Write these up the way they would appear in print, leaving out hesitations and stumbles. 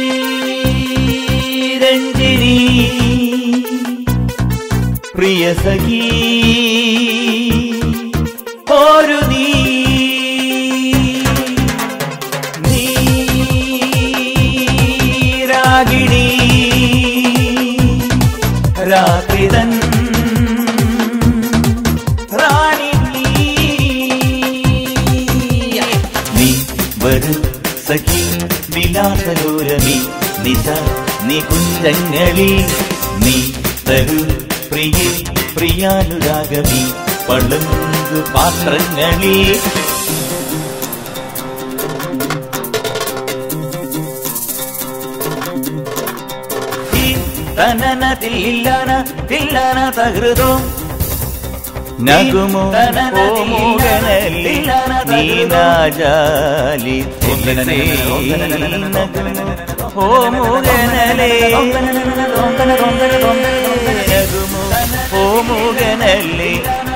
രഞ്ജിനി പ്രിയ സഖി ഒരു നീരാഗിണി രാത്രിതൻ റാണി നീ വരൂ സഖി വിലാസലോലമി നിശ നീ കുഞ്ചങ്ങളി നീ തരൂ പ്രിയ പ്രിയാനുരാഗമി പളുങ്കു പാത്രങ്ങളി തനന തില്ലാന തില്ലാന തകൃതോ നഗുമോ ഓമോഗനല്ലി നീനാജാലി തില്ലനേ ഓമോഗനലേ നഗുമോ ഓമോഗനല്ലി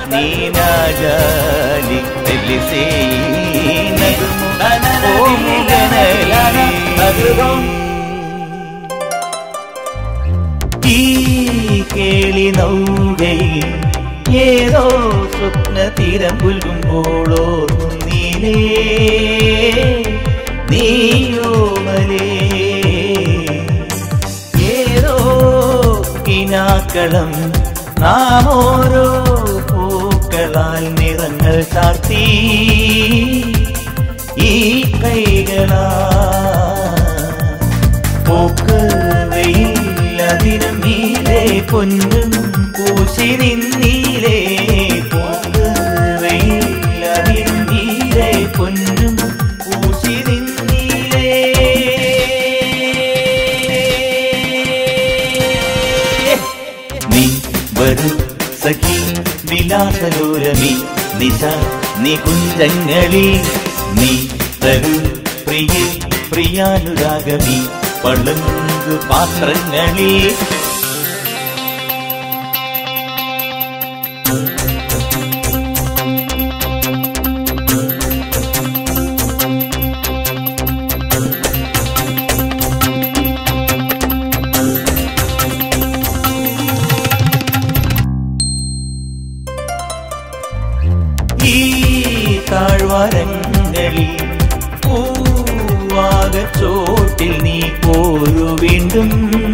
നീനാജാലി തെല്ലിസേ നഗുമോ ഓമോഗനല്ലി ഈ കേളി നൗകയിൽ ഏതോ സ്വപ്ന തീരം പുൽകുമ്പോളോ നീലേ നീയോമലേ ഏതോ കിനാക്കളം നാം ഓരോ പൂക്കളാൽ നിറങ്ങൾ ചാർത്തി ഈ കൈകളാ പോക്കവയിൽ അതിനും നീലേ പൊന്നും പൂശി നിന്നീലേ പോക്കവയിൽ അതിനും നീലേ പൊന്നും പൂശി നിന്നീലേ നീ വരൂ സഖി വിലാസലോലമി നിശ നീ കുഞ്ചങ്ങളി നീ തരൂ പ്രിയ പ്രിയാനുരാഗമി പളുങ്കു പാത്രങ്ങളി ഈ താഴ്വാരങ്ങളിൽ പൂവാകച്ചോട്ടിൽ നീ പോരു വീണ്ടും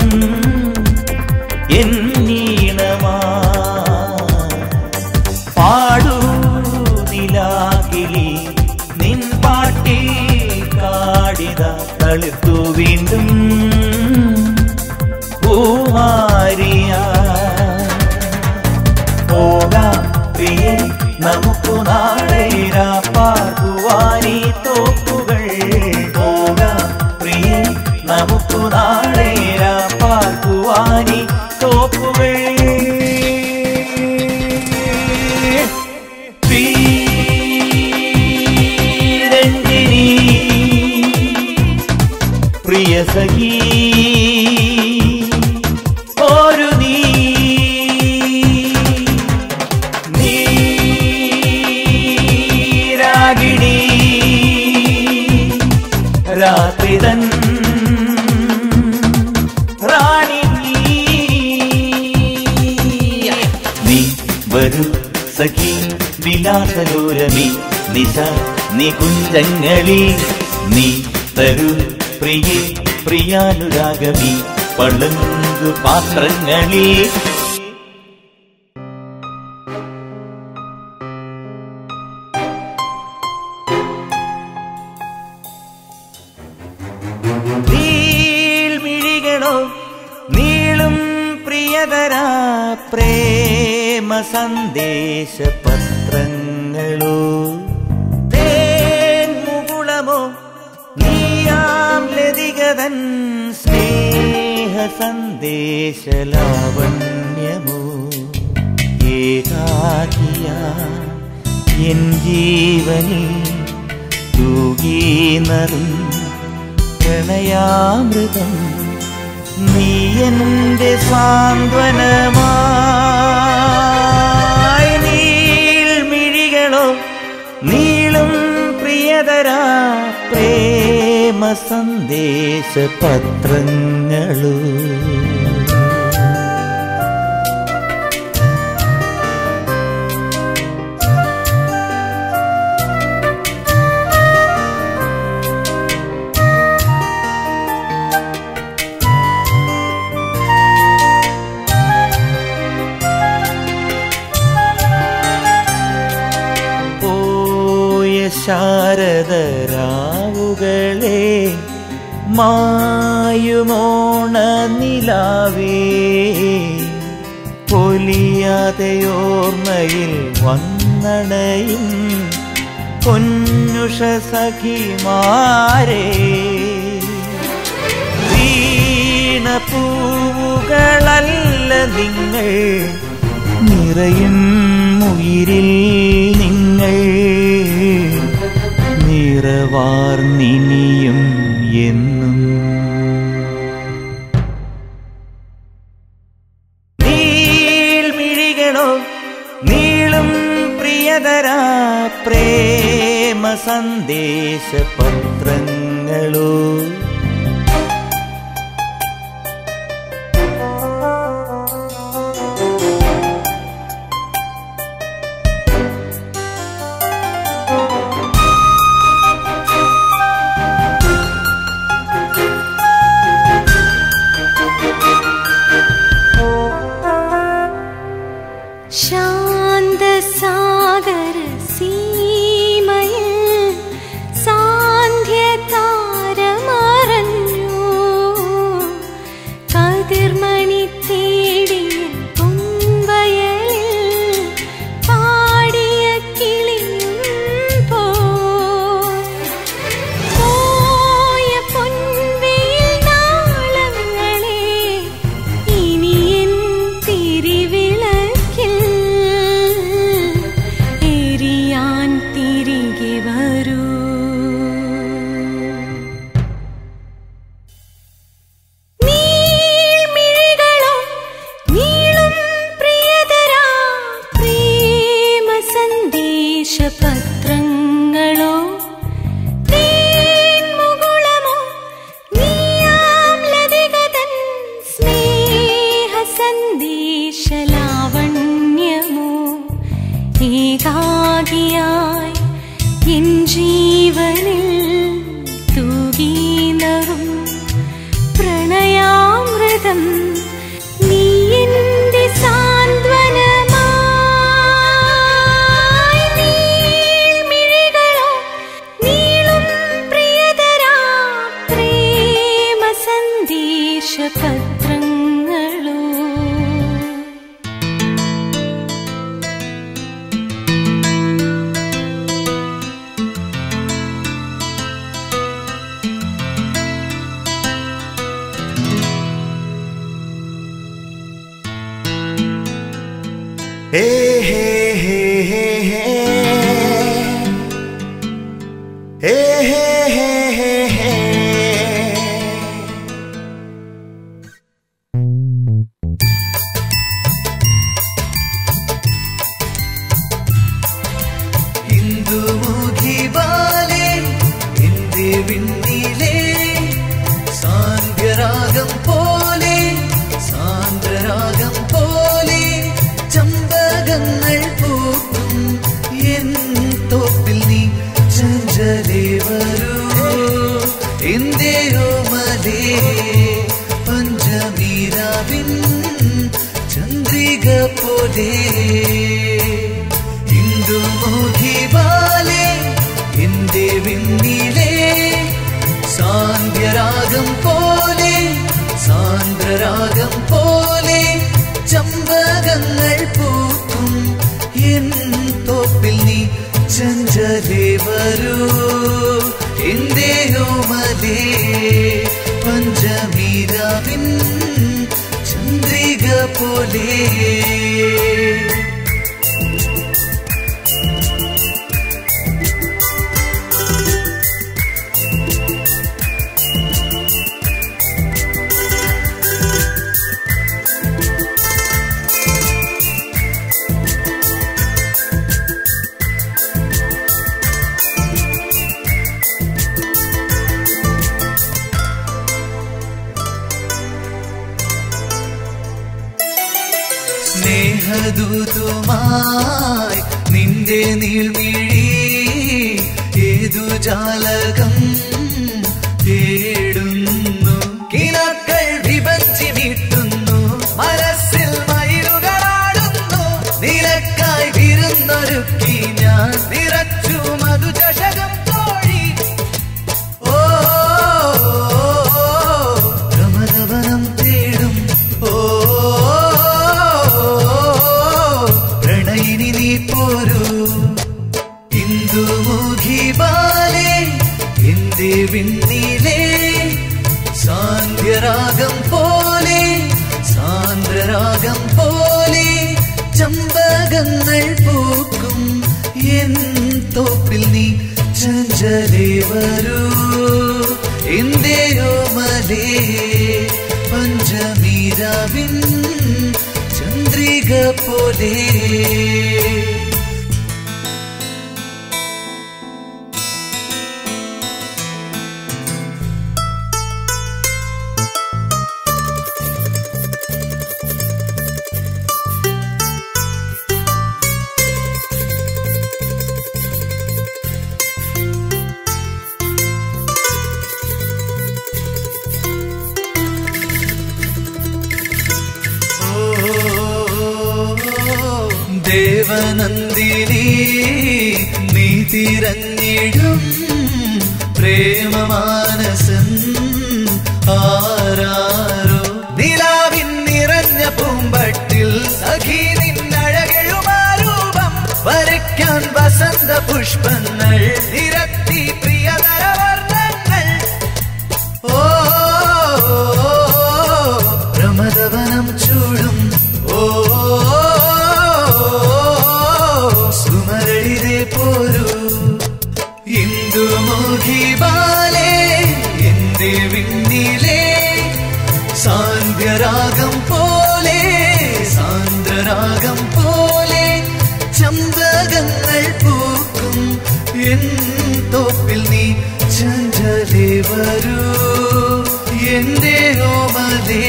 എന്നീണമാ പാടൂ നിലാകിലി നിൻ പാട്ടിൽ കാടിത തളിർത്തു വീണ്ടും പൂമാരിയാ പോകാം പ്രിയേ നമുക്കു നാളെ പാകുവാനീ തോപ്പുകൾ പോകാം പ്രിയേ നമുക്കു നാളെ പാകുവാനീ തോപ്പുകൾ രഞ്ജിനി പ്രിയ സഖി ഒരു നീരാഗിണി രാത്രിതൻ റാണി നീ വരൂ സഖി വിലാസലോലമി നിശ നീ കുഞ്ചങ്ങളി നീ തരൂ പ്രിയ പ്രിയാനുരാഗമി പളുങ്കു പാത്രങ്ങളി നീൾമിഴികളോ നീളും പ്രിയതരാ പ്രേമ സന്ദേശ പത്രങ്ങളോ തേൻമുകുളമോ നീയാം ലതികതൻ സ്നേഹ സന്ദേശലാവണ്യമോ ഏകാകിയ എൻ ജീവനിൽ തൂകീനറും പ്രണയാമൃതം നീ എന്റെ സാന്ത്വനമായി നീൾമിഴികളോ നീളും പ്രിയതരാ പ്രേമ സന്ദേശ പത്രങ്ങളോ ശാരദരാവുകളെ മായുമോണ നിലാവേ പൊലിയാതെയോർമ്മയിൽ വന്നണയും പൊന്നുഷ സഖിമാരേ വീണപ്പൂവുകളല്ല നിങ്ങൾ നിറയും ഉയിരിൽ നിങ്ങൾ നിറവാർന്നിനിയും എന്നും നീൾമിഴികളോ നീളും പ്രിയതരാ പ്രേമ സന്ദേശ പത്രങ്ങളോ ദൈവദൂതുമായി നിന്റെ നീൾമിഴി ഏതു ജാലകം തേടുന്നു. കിനാക്കൾ വിഭജി നീട്ടുന്നു, മനസ്സിൽ മയിലുകളാടുന്നു. നിനക്കായി വിരുന്നൊരുക്കി ഞാൻ നിറച്ചു മധുചഷകം തോഴി. ഓ പ്രമദവനം തേടും ഓ പ്രണയിനി നീ പോരൂ. ഇന്ദുമുഖി ബാലേ എന്റെ വിണ്ണിലേ സാന്ധ്യരാഗം പോലെ സാന്ദ്രരാഗം പോലെ ചമ്പകങ്ങൾ പൂക്കും എൻ തോപ്പിൽ നീ ചഞ്ചലേ വരൂ. എന്റെ ഓമലേ പഞ്ചമീരാവിൻ ചന്ദ്രിക പോലെ. ദേവനന്ദിനി നീ തിരഞ്ഞിടും പ്രേമമാനസൻ ആരാരോ. നിലാവിൻ നിറഞ്ഞ പൂമ്പട്ടിൽ സഖി നിന്നഴകഴുമാരൂപം വരയ്ക്കാൻ വസന്ത പുഷ്പങ്ങൾ നിരത്തി പ്രിയതരവർണ്ണങ്ങൾ. ഓ പ്രമദവനം ചൂടും ഓ സുമരളിതേ പോരൂ. ഇന്ദുമുഖി ബാലേ എന്റെ വിണ്ണിലേ സാന്ധ്യരാഗം പോലെ സാന്ദ്രരാഗം പോലെ ചമ്പകങ്ങൾ പൂക്കും എൻ തോപ്പിൽ നീ ചഞ്ചലേ വരൂ. എന്റെ ഓമലേ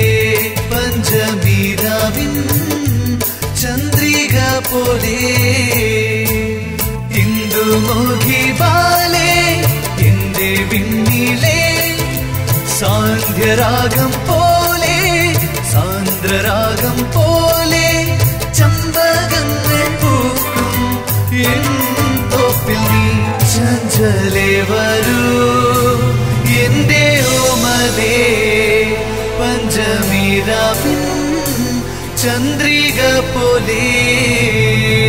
പഞ്ചമീരാവിൻ ചന്ദ്രിക പോലെ. ഇന്ദുമുഖി ബാലേ എന്റെ വിണ്ണിലേ സാന്ധ്യരാഗം പോലെ സാന്ദ്രരാഗം പോലെ ചമ്പകങ്ങൾ പൂക്കും എൻ തോപ്പിൽ നീ ചഞ്ചലേ വരൂ. എന്റെ ഓമലേ പഞ്ചമീരാവിൻ ചന്ദ്രിക പോലെ.